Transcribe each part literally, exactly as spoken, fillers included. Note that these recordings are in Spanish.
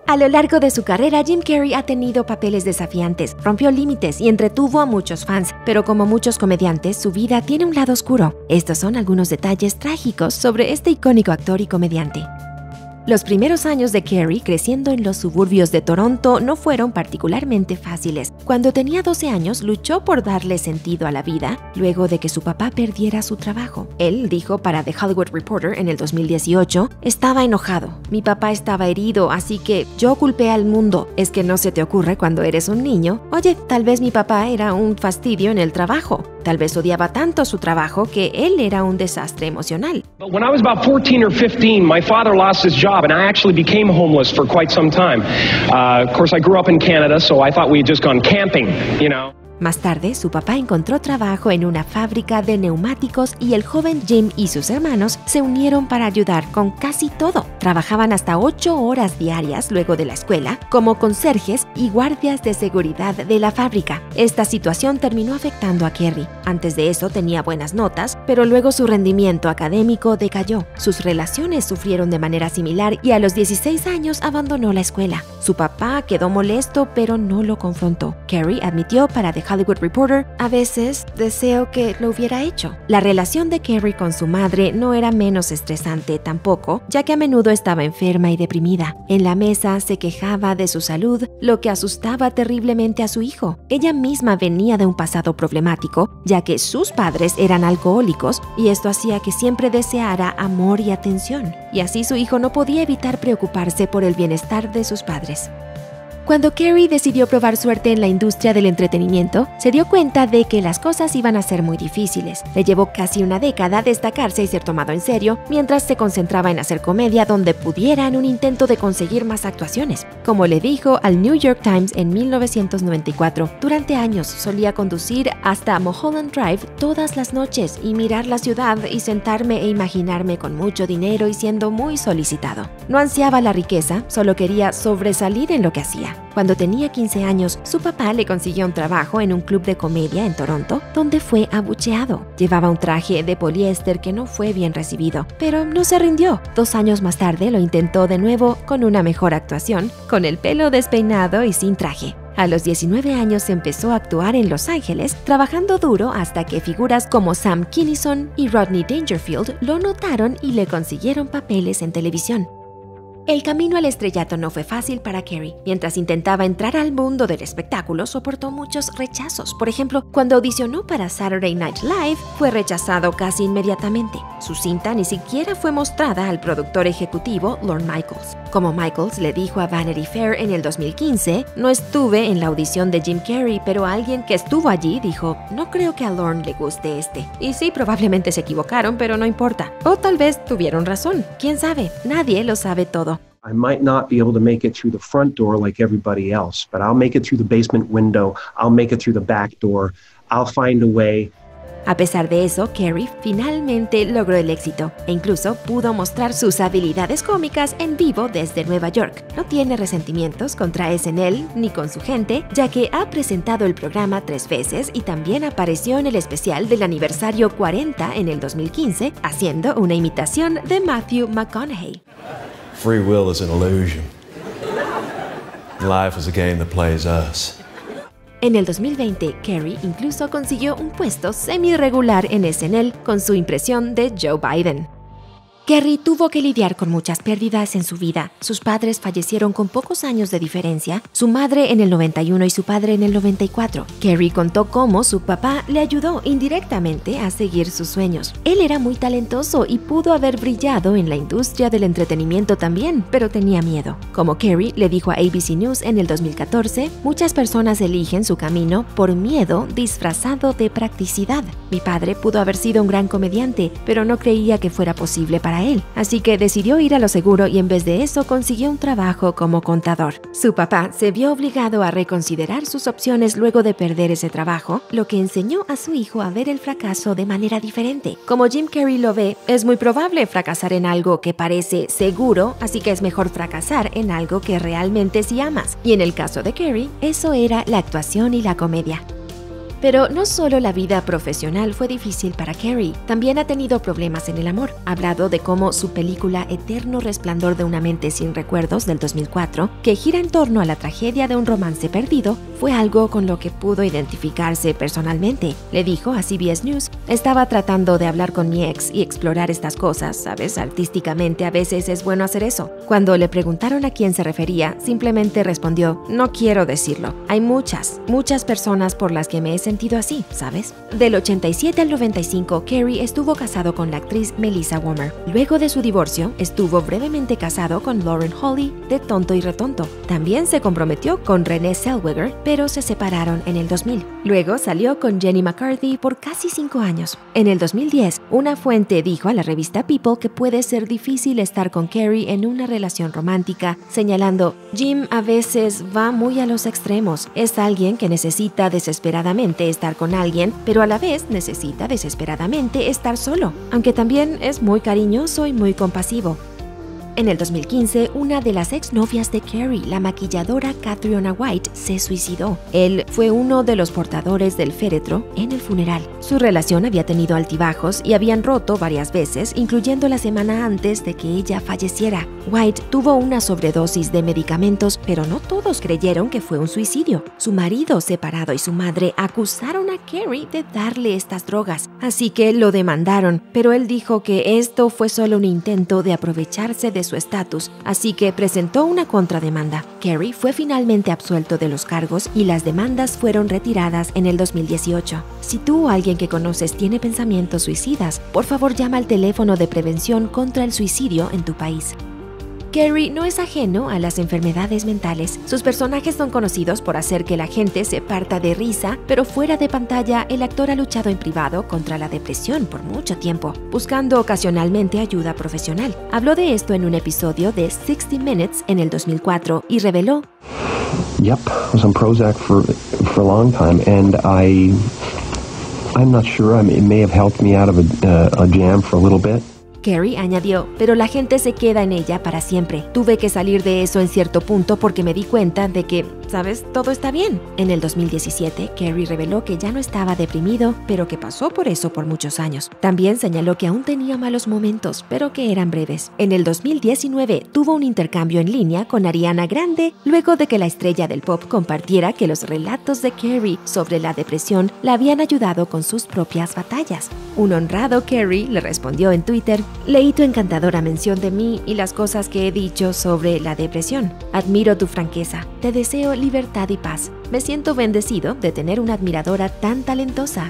A lo largo de su carrera, Jim Carrey ha tenido papeles desafiantes, rompió límites y entretuvo a muchos fans, pero como muchos comediantes, su vida tiene un lado oscuro. Estos son algunos detalles trágicos sobre este icónico actor y comediante. Los primeros años de Carrey creciendo en los suburbios de Toronto no fueron particularmente fáciles. Cuando tenía doce años, luchó por darle sentido a la vida luego de que su papá perdiera su trabajo. Él dijo para The Hollywood Reporter en el dos mil dieciocho, estaba enojado, mi papá estaba herido, así que yo culpé al mundo. Es que no se te ocurre cuando eres un niño, oye, tal vez mi papá era un fastidio en el trabajo. Tal vez odiaba tanto su trabajo que él era un desastre emocional. But when I was about fourteen or fifteen, my father lost his job and I actually became homeless for quite some time. Uh, of course, I grew up in Canada, so I thought we had just gone camping, you know. Más tarde, su papá encontró trabajo en una fábrica de neumáticos y el joven Jim y sus hermanos se unieron para ayudar con casi todo. Trabajaban hasta ocho horas diarias luego de la escuela como conserjes y guardias de seguridad de la fábrica. Esta situación terminó afectando a Carrey. Antes de eso tenía buenas notas, pero luego su rendimiento académico decayó. Sus relaciones sufrieron de manera similar y a los dieciséis años abandonó la escuela. Su papá quedó molesto, pero no lo confrontó. Carrey admitió para The Hollywood Reporter, a veces deseo que lo hubiera hecho. La relación de Carrey con su madre no era menos estresante tampoco, ya que a menudo estaba enferma y deprimida. En la mesa se quejaba de su salud, lo que asustaba terriblemente a su hijo. Ella misma venía de un pasado problemático, ya que sus padres eran alcohólicos y esto hacía que siempre deseara amor y atención. Y así su hijo no podía evitar preocuparse por el bienestar de sus padres. Cuando Carrey decidió probar suerte en la industria del entretenimiento, se dio cuenta de que las cosas iban a ser muy difíciles. Le llevó casi una década destacarse y ser tomado en serio, mientras se concentraba en hacer comedia donde pudiera en un intento de conseguir más actuaciones. Como le dijo al New York Times en mil novecientos noventa y cuatro, durante años solía conducir hasta Mulholland Drive todas las noches y mirar la ciudad y sentarme e imaginarme con mucho dinero y siendo muy solicitado. No ansiaba la riqueza, solo quería sobresalir en lo que hacía. Cuando tenía quince años, su papá le consiguió un trabajo en un club de comedia en Toronto, donde fue abucheado. Llevaba un traje de poliéster que no fue bien recibido, pero no se rindió. Dos años más tarde lo intentó de nuevo con una mejor actuación, con el pelo despeinado y sin traje. A los diecinueve años empezó a actuar en Los Ángeles, trabajando duro hasta que figuras como Sam Kinison y Rodney Dangerfield lo notaron y le consiguieron papeles en televisión. El camino al estrellato no fue fácil para Carrey. Mientras intentaba entrar al mundo del espectáculo, soportó muchos rechazos. Por ejemplo, cuando audicionó para Saturday Night Live, fue rechazado casi inmediatamente. Su cinta ni siquiera fue mostrada al productor ejecutivo Lorne Michaels. Como Michaels le dijo a Vanity Fair en el dos mil quince, no estuve en la audición de Jim Carrey, pero alguien que estuvo allí dijo, no creo que a Lorne le guste este. Y sí, probablemente se equivocaron, pero no importa. O tal vez tuvieron razón. ¿Quién sabe? Nadie lo sabe todo. I might not be able to make it through the front door like everybody else, but I'll make it through the basement window, I'll make it through the back door, I'll find a way. A pesar de eso, Carrey finalmente logró el éxito e incluso pudo mostrar sus habilidades cómicas en vivo desde Nueva York. No tiene resentimientos contra S N L ni con su gente, ya que ha presentado el programa tres veces y también apareció en el especial del aniversario cuarenta en el dos mil quince, haciendo una imitación de Matthew McConaughey. Free will is an illusion. Life is a game that plays us. En el dos mil veinte, Carrey incluso consiguió un puesto semi-regular en S N L con su impresión de Joe Biden. Carrey tuvo que lidiar con muchas pérdidas en su vida. Sus padres fallecieron con pocos años de diferencia, su madre en el noventa y uno y su padre en el noventa y cuatro. Carrey contó cómo su papá le ayudó indirectamente a seguir sus sueños. Él era muy talentoso y pudo haber brillado en la industria del entretenimiento también, pero tenía miedo. Como Carrey le dijo a A B C News en el dos mil catorce, muchas personas eligen su camino por miedo disfrazado de practicidad. Mi padre pudo haber sido un gran comediante, pero no creía que fuera posible para él, así que decidió ir a lo seguro y en vez de eso consiguió un trabajo como contador. Su papá se vio obligado a reconsiderar sus opciones luego de perder ese trabajo, lo que enseñó a su hijo a ver el fracaso de manera diferente. Como Jim Carrey lo ve, es muy probable fracasar en algo que parece seguro, así que es mejor fracasar en algo que realmente sí amas. Y en el caso de Carrey, eso era la actuación y la comedia. Pero no solo la vida profesional fue difícil para Carey, también ha tenido problemas en el amor. Ha hablado de cómo su película Eterno Resplandor de una mente sin recuerdos del dos mil cuatro, que gira en torno a la tragedia de un romance perdido, fue algo con lo que pudo identificarse personalmente. Le dijo a C B S News: estaba tratando de hablar con mi ex y explorar estas cosas, ¿sabes? Artísticamente a veces es bueno hacer eso. Cuando le preguntaron a quién se refería, simplemente respondió: no quiero decirlo. Hay muchas, muchas personas por las que me he sentido así, ¿sabes? Del ochenta y siete al noventa y cinco, Carey estuvo casado con la actriz Melissa Womer. Luego de su divorcio, estuvo brevemente casado con Lauren Holly de Tonto y Retonto. También se comprometió con Renée Zellweger, pero se separaron en el dos mil. Luego salió con Jenny McCarthy por casi cinco años. En el dos mil diez, una fuente dijo a la revista People que puede ser difícil estar con Carey en una relación romántica, señalando: Jim a veces va muy a los extremos. Es alguien que necesita desesperadamente estar con alguien, pero a la vez necesita desesperadamente estar solo, aunque también es muy cariñoso y muy compasivo. En el dos mil quince, una de las exnovias de Carey, la maquilladora Catriona White, se suicidó. Él fue uno de los portadores del féretro en el funeral. Su relación había tenido altibajos y habían roto varias veces, incluyendo la semana antes de que ella falleciera. White tuvo una sobredosis de medicamentos, pero no todos creyeron que fue un suicidio. Su marido separado y su madre acusaron a Carey de darle estas drogas, así que lo demandaron, pero él dijo que esto fue solo un intento de aprovecharse de su estatus, así que presentó una contrademanda. Carey fue finalmente absuelto de los cargos y las demandas fueron retiradas en el dos mil dieciocho. Si tú o alguien que conoces tiene pensamientos suicidas, por favor llama al teléfono de prevención contra el suicidio en tu país. Carey no es ajeno a las enfermedades mentales. Sus personajes son conocidos por hacer que la gente se parta de risa, pero fuera de pantalla, el actor ha luchado en privado contra la depresión por mucho tiempo, buscando ocasionalmente ayuda profesional. Habló de esto en un episodio de sixty minutes en el dos mil cuatro y reveló: Yep, I was on Prozac for for a long time, and I I'm not sure. I mean, it may have helped me out of a, uh, a jam for a little bit. Carey añadió: pero la gente se queda en ella para siempre. Tuve que salir de eso en cierto punto porque me di cuenta de que, ¿sabes? Todo está bien. En el dos mil diecisiete, Carey reveló que ya no estaba deprimido, pero que pasó por eso por muchos años. También señaló que aún tenía malos momentos, pero que eran breves. En el dos mil diecinueve, tuvo un intercambio en línea con Ariana Grande, luego de que la estrella del pop compartiera que los relatos de Carey sobre la depresión la habían ayudado con sus propias batallas. Un honrado Carey le respondió en Twitter: leí tu encantadora mención de mí y las cosas que he dicho sobre la depresión. Admiro tu franqueza. Te deseo libertad y paz. Me siento bendecido de tener una admiradora tan talentosa.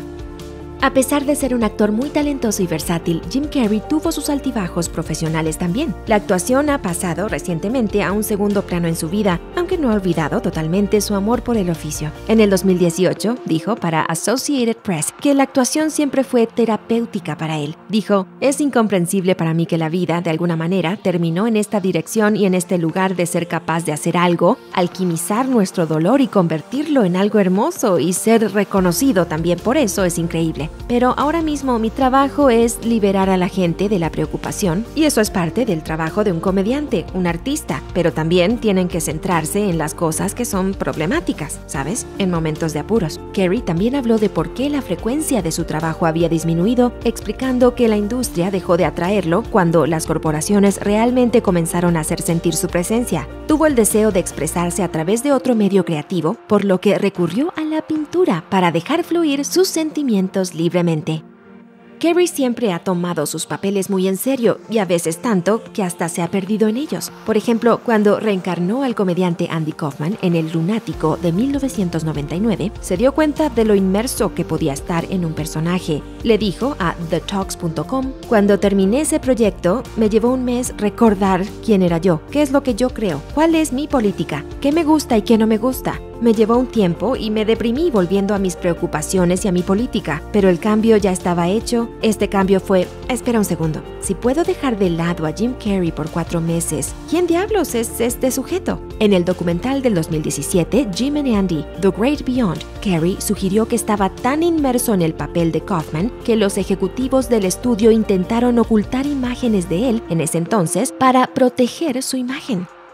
A pesar de ser un actor muy talentoso y versátil, Jim Carrey tuvo sus altibajos profesionales también. La actuación ha pasado recientemente a un segundo plano en su vida, aunque no ha olvidado totalmente su amor por el oficio. En el dos mil dieciocho, dijo para Associated Press que la actuación siempre fue terapéutica para él. Dijo: es incomprensible para mí que la vida, de alguna manera, terminó en esta dirección y en este lugar de ser capaz de hacer algo, alquimizar nuestro dolor y convertirlo en algo hermoso y ser reconocido también por eso es increíble. Pero ahora mismo mi trabajo es liberar a la gente de la preocupación, y eso es parte del trabajo de un comediante, un artista, pero también tienen que centrarse en las cosas que son problemáticas, ¿sabes? En momentos de apuros. Carrey también habló de por qué la frecuencia de su trabajo había disminuido, explicando que la industria dejó de atraerlo cuando las corporaciones realmente comenzaron a hacer sentir su presencia. Tuvo el deseo de expresarse a través de otro medio creativo, por lo que recurrió a la pintura para dejar fluir sus sentimientos libremente. Carrey siempre ha tomado sus papeles muy en serio, y a veces tanto que hasta se ha perdido en ellos. Por ejemplo, cuando reencarnó al comediante Andy Kaufman en El Lunático de mil novecientos noventa y nueve, se dio cuenta de lo inmerso que podía estar en un personaje. Le dijo a The Talks punto com: cuando terminé ese proyecto, me llevó un mes recordar quién era yo, qué es lo que yo creo, cuál es mi política, qué me gusta y qué no me gusta. Me llevó un tiempo y me deprimí volviendo a mis preocupaciones y a mi política, pero el cambio ya estaba hecho. Este cambio fue: espera un segundo, si puedo dejar de lado a Jim Carrey por cuatro meses, ¿quién diablos es este sujeto? En el documental del dos mil diecisiete, Jim and Andy, The Great Beyond, Carrey sugirió que estaba tan inmerso en el papel de Kaufman que los ejecutivos del estudio intentaron ocultar imágenes de él en ese entonces para proteger su imagen.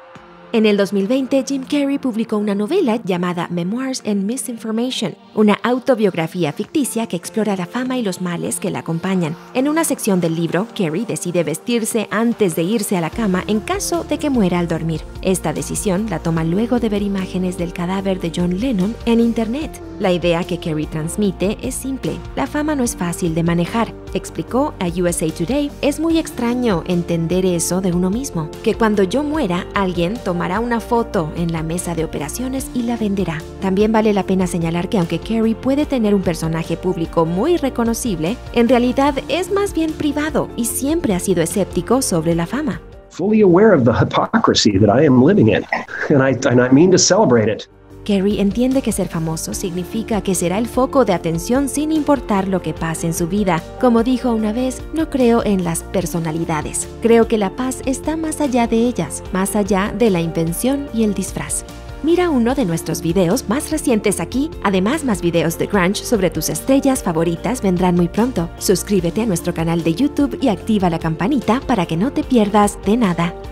En el dos mil veinte, Jim Carrey publicó una novela llamada Memoirs and Misinformation, una autobiografía ficticia que explora la fama y los males que la acompañan. En una sección del libro, Carrey decide vestirse antes de irse a la cama en caso de que muera al dormir. Esta decisión la toma luego de ver imágenes del cadáver de John Lennon en Internet. La idea que Carrey transmite es simple: la fama no es fácil de manejar. Explicó a U S A Today: es muy extraño entender eso de uno mismo, que cuando yo muera, alguien tomará una foto en la mesa de operaciones y la venderá. También vale la pena señalar que aunque Carrey puede tener un personaje público muy reconocible, en realidad es más bien privado y siempre ha sido escéptico sobre la fama. Fully aware of the hypocrisy that I am living in, and I, and I mean to celebrate it. Carrey entiende que ser famoso significa que será el foco de atención sin importar lo que pase en su vida. Como dijo una vez, no creo en las personalidades. Creo que la paz está más allá de ellas, más allá de la invención y el disfraz. Mira uno de nuestros videos más recientes aquí. Además, más videos de Grunge sobre tus estrellas favoritas vendrán muy pronto. Suscríbete a nuestro canal de YouTube y activa la campanita para que no te pierdas de nada.